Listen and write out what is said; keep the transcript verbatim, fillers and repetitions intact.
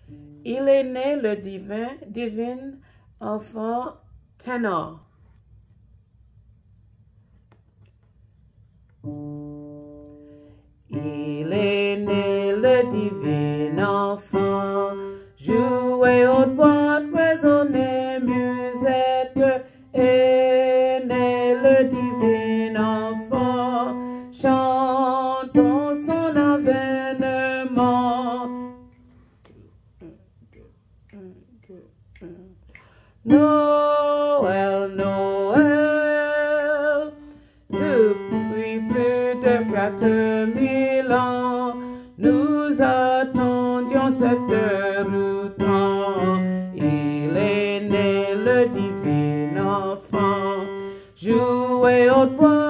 Il est né le divin, divin enfant Tenor. Il est né le divin enfant, jouez haute boîte, résonnez musette, est né le divin enfant, chantons son avènement. Noël, Noël, depuis plus de quatre mille ans, nous attendions cette heure ou temps. Il est né le divin enfant, jouez au bois.